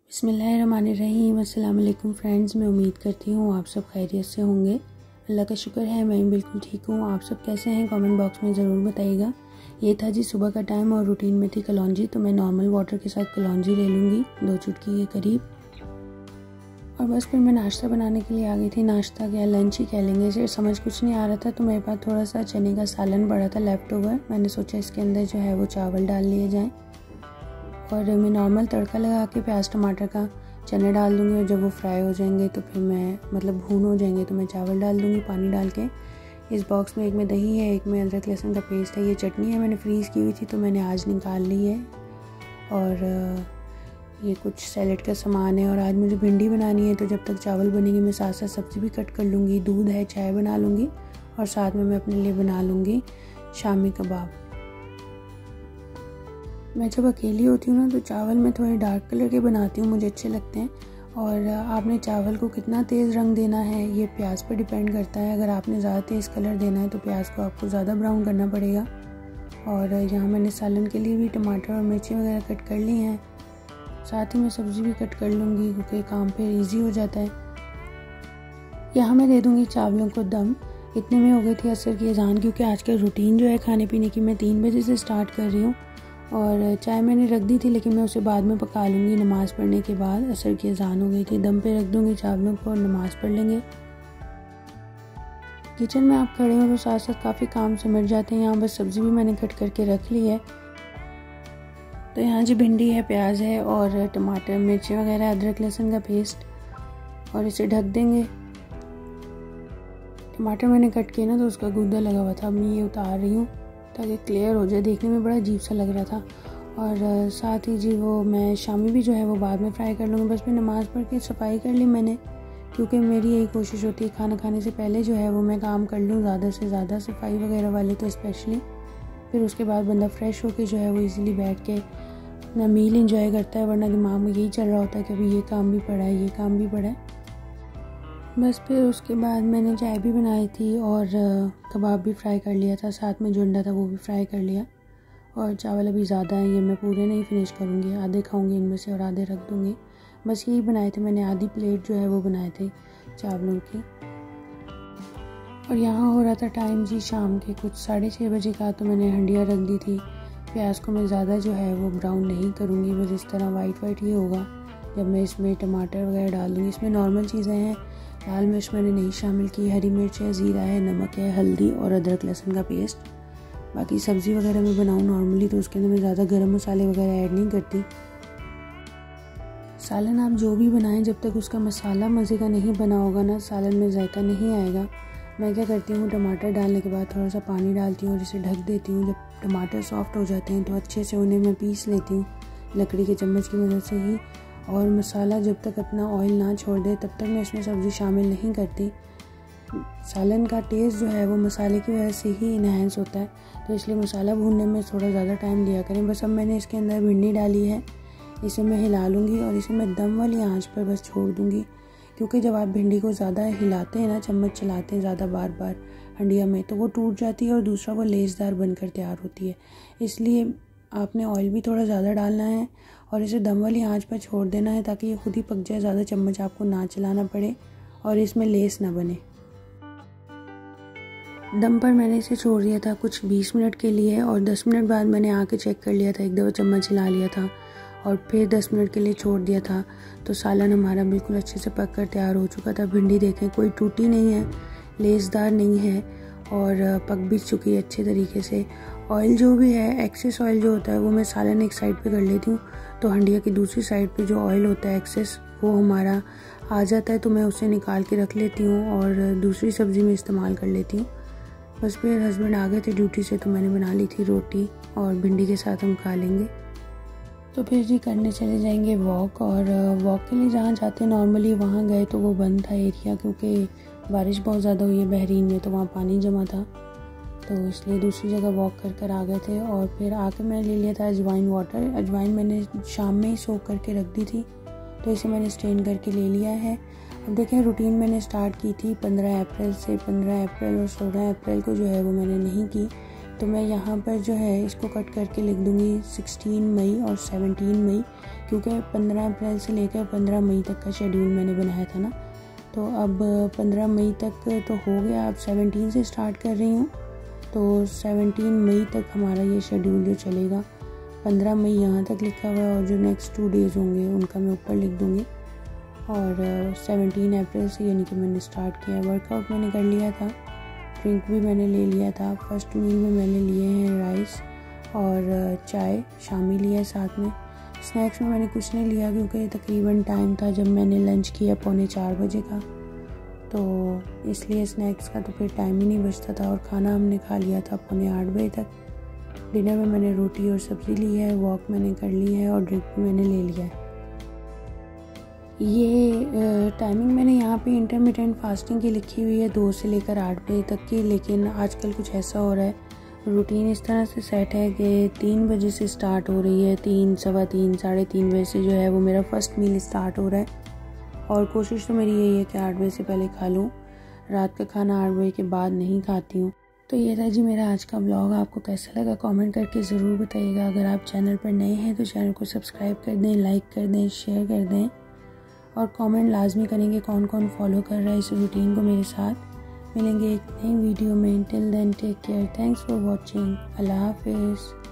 बिस्मिल्लाहिर्रहमानिर्रहीम। अस्सलाम वालेकुम फ्रेंड्स, मैं उम्मीद करती हूँ आप सब खैरियत से होंगे। अल्लाह का शुक्र है मैं बिल्कुल ठीक हूँ। आप सब कैसे हैं कमेंट बॉक्स में ज़रूर बताइएगा। ये था जी सुबह का टाइम और रूटीन में थी कलौंजी, तो मैं नॉर्मल वाटर के साथ कलौंजी ले लूँगी 2 चुटकी के करीब। और बस फिर मैं नाश्ता बनाने के लिए आ गई थी। नाश्ता क्या लंच ही कह लेंगे, इसे समझ कुछ नहीं आ रहा था, तो मेरे पास थोड़ा सा चने का सालन पड़ा था लेफ़्ट ओवर। मैंने सोचा इसके अंदर जो है वो चावल डाल लिए जाएँ और मैं नॉर्मल तड़का लगा के प्याज टमाटर का चने डाल दूँगी और जब वो फ्राई हो जाएंगे तो फिर मैं भून हो जाएंगे तो मैं चावल डाल दूँगी पानी डाल के। इस बॉक्स में एक में दही है, एक में अदरक लहसुन का पेस्ट है। ये चटनी है, मैंने फ्रीज़ की हुई थी तो मैंने आज निकाल ली है। और ये कुछ सैलेड का सामान है और आज मुझे भिंडी बनानी है, तो जब तक चावल बनेंगे मैं साथ साथ सब्ज़ी भी कट कर लूँगी। दूध है, चाय बना लूँगी और साथ में मैं अपने लिए बना लूँगी शामी कबाब। मैं जब अकेली होती हूँ ना तो चावल मैं थोड़े डार्क कलर के बनाती हूँ, मुझे अच्छे लगते हैं। और आपने चावल को कितना तेज़ रंग देना है ये प्याज पर डिपेंड करता है। अगर आपने ज़्यादा तेज़ कलर देना है तो प्याज को आपको ज़्यादा ब्राउन करना पड़ेगा। और यहाँ मैंने सालन के लिए भी टमाटर और मिर्ची वगैरह कट कर ली हैं, साथ ही मैं सब्ज़ी भी कट कर लूँगी क्योंकि काम पे ईजी हो जाता है। यहाँ मैं दे दूँगी चावलों को दम। इतने में हो गई थी असर की अजान, क्योंकि आज का रूटीन जो है खाने पीने की मैं 3 बजे से स्टार्ट कर रही हूँ। और चाय मैंने रख दी थी लेकिन मैं उसे बाद में पका लूँगी नमाज़ पढ़ने के बाद। असर की अजान हो गई थी, दम पे रख दूँगी चावलों को और नमाज़ पढ़ लेंगे। किचन में आप खड़े हो तो साथ साथ काफ़ी काम सिमट जाते हैं। यहाँ बस सब्ज़ी भी मैंने कट करके रख ली है। तो यहाँ जी भिंडी है, प्याज है और टमाटर मिर्ची वगैरह अदरक लहसुन का पेस्ट और इसे ढक देंगे। टमाटर मैंने कट किया ना तो उसका गूदा लगा हुआ था, अब मैं ये उतार रही हूँ ताकि क्लियर हो जाए। देखने में बड़ा अजीब सा लग रहा था। और साथ ही जी वो मैं शामी भी जो है वो बाद में फ्राई कर लूँगी। बस मैं नमाज़ पढ़ के सफाई कर ली मैंने, क्योंकि मेरी यही कोशिश होती है खाना खाने से पहले जो है वो मैं काम कर लूँ ज़्यादा से ज़्यादा, सफाई वगैरह वाले तो स्पेशली। फिर उसके बाद बंदा फ्रेश होकर जो है वो इजीली बैठ के अपना मील इंजॉय करता है, वरना दिमाग में यही चल रहा होता है कि अभी ये काम भी पड़ा है, ये काम भी पड़ा है। बस फिर उसके बाद मैंने चाय भी बनाई थी और कबाब भी फ्राई कर लिया था, साथ में जो अंडा था वो भी फ्राई कर लिया। और चावल अभी ज़्यादा हैं, ये मैं पूरे नहीं फिनिश करूँगी, आधे खाऊँगी इनमें से और आधे रख दूँगी। बस यही बनाए थे मैंने, आधी प्लेट जो है वो बनाए थे चावलों की। और यहाँ हो रहा था टाइम जी शाम के कुछ 6:30 बजे का, तो मैंने हंडिया रख दी थी। प्याज को मैं ज़्यादा जो है वो ब्राउन नहीं करूँगी, बस इस तरह वाइट ही होगा जब मैं इसमें टमाटर वगैरह डाल दूँगी। इसमें नॉर्मल चीज़ें हैं, लाल मिर्च मैंने नहीं शामिल की, हरी मिर्च है, ज़ीरा है, नमक है, हल्दी और अदरक लहसुन का पेस्ट। बाकी सब्ज़ी वगैरह मैं बनाऊँ नॉर्मली तो उसके अंदर मैं ज़्यादा गरम मसाले वगैरह ऐड नहीं करती। सालन आप जो भी बनाएं, जब तक उसका मसाला मज़े का नहीं बना होगा ना सालन में जायका नहीं आएगा। मैं क्या करती हूँ, टमाटर डालने के बाद थोड़ा सा पानी डालती हूँ और इसे ढक देती हूँ। जब टमाटर सॉफ्ट हो जाते हैं तो अच्छे से उन्हें मैं पीस लेती हूँ लकड़ी के चम्मच की मदद से ही। और मसाला जब तक अपना ऑयल ना छोड़ दे तब तक मैं इसमें सब्ज़ी शामिल नहीं करती। सालन का टेस्ट जो है वो मसाले की वजह से ही इन्हेंस होता है, तो इसलिए मसाला भूनने में थोड़ा ज़्यादा टाइम दिया करें। बस अब मैंने इसके अंदर भिंडी डाली है, इसे मैं हिला लूँगी और इसे मैं दम वाली आंच पर बस छोड़ दूँगी। क्योंकि जब आप भिंडी को ज़्यादा हिलाते हैं ना, चम्मच चलाते हैं ज़्यादा बार बार हंडिया में, तो वो टूट जाती है और दूसरा वो लेसदार बनकर तैयार होती है। इसलिए आपने ऑयल भी थोड़ा ज़्यादा डालना है और इसे दम वाली आंच पर छोड़ देना है ताकि ये खुद ही पक जाए, ज़्यादा चम्मच आपको ना चलाना पड़े और इसमें लेस ना बने। दम पर मैंने इसे छोड़ दिया था कुछ 20 मिनट के लिए और 10 मिनट बाद मैंने आके चेक कर लिया था, एक दफ़ा चम्मच हिला लिया था और फिर 10 मिनट के लिए छोड़ दिया था। तो सालन हमारा बिल्कुल अच्छे से पक कर तैयार हो चुका था। भिंडी देखें कोई टूटी नहीं है, लेसदार नहीं है और पक भी चुकी है अच्छे तरीके से। ऑयल जो भी है, एक्सेस ऑयल जो होता है वो मैं सालन एक साइड पे कर लेती हूँ, तो हंडिया की दूसरी साइड पे जो ऑयल होता है एक्सेस वो हमारा आ जाता है, तो मैं उसे निकाल के रख लेती हूँ और दूसरी सब्ज़ी में इस्तेमाल कर लेती हूँ। बस फिर हस्बैंड आ गए थे ड्यूटी से तो मैंने बना ली थी रोटी और भिंडी के साथ हम खा लेंगे। तो फिर जी करने चले जाएंगे वॉक। और वॉक के लिए जहाँ जाते हैं नॉर्मली वहाँ गए तो वो बंद था एरिया, क्योंकि बारिश बहुत ज़्यादा हुई है बहरीन में, तो वहाँ पानी जमा था, तो इसलिए दूसरी जगह वॉक कर आ गए थे। और फिर आके मैं ले लिया था अजवाइन वाटर। अजवाइन मैंने शाम में ही सोख करके रख दी थी, तो इसे मैंने स्ट्रेन करके ले लिया है। अब देखें रूटीन मैंने स्टार्ट की थी 15 अप्रैल से। 15 अप्रैल और 16 अप्रैल को जो है वो मैंने नहीं की, तो मैं यहाँ पर जो है इसको कट करके लिख दूँगी 16 मई और 17 मई, क्योंकि 15 अप्रैल से लेकर 15 मई तक का शेड्यूल मैंने बनाया था ना। तो अब 15 मई तक तो हो गया, अब 17 से स्टार्ट कर रही हूँ। तो 17 मई तक हमारा ये शेड्यूल जो चलेगा। 15 मई यहाँ तक लिखा हुआ है और जो नेक्स्ट 2 डेज़ होंगे उनका मैं ऊपर लिख दूँगी। और 17 अप्रैल से यानी कि मैंने स्टार्ट किया। वर्कआउट मैंने कर लिया था, ड्रिंक भी मैंने ले लिया था। फर्स्ट मील में मैंने लिए हैं राइस और चाय, शामी लिया है साथ में। स्नैक्स में मैंने कुछ नहीं लिया क्योंकि तकरीबन टाइम था जब मैंने लंच किया 3:45 बजे का, तो इसलिए स्नैक्स का तो फिर टाइम ही नहीं बचता था। और खाना हमने खा लिया था 7:45 बजे तक। डिनर में मैंने रोटी और सब्ज़ी ली है, वॉक मैंने कर ली है और ड्रिंक भी मैंने ले लिया है। ये टाइमिंग मैंने यहाँ पे इंटरमिटेंट फास्टिंग की लिखी हुई है 2 से लेकर 8 बजे तक की, लेकिन आजकल कुछ ऐसा हो रहा है, रूटीन इस तरह से सेट है कि 3 बजे से स्टार्ट हो रही है, 3, सवा 3, साढ़े 3 बजे से जो है वो मेरा फ़र्स्ट मील स्टार्ट हो रहा है। और कोशिश तो मेरी यही है कि 8 बजे से पहले खा लूँ, रात का खाना 8 बजे के बाद नहीं खाती हूँ। तो ये था जी मेरा आज का ब्लॉग। आपको कैसा लगा कमेंट करके ज़रूर बताइएगा। अगर आप चैनल पर नए हैं तो चैनल को सब्सक्राइब कर दें, लाइक कर दें, शेयर कर दें और कमेंट लाजमी करेंगे कौन कौन फॉलो कर रहा है इस रूटीन को मेरे साथ। मिलेंगे एक नई वीडियो में। Till then take care, thanks for watching, अल्लाह हाफिज़।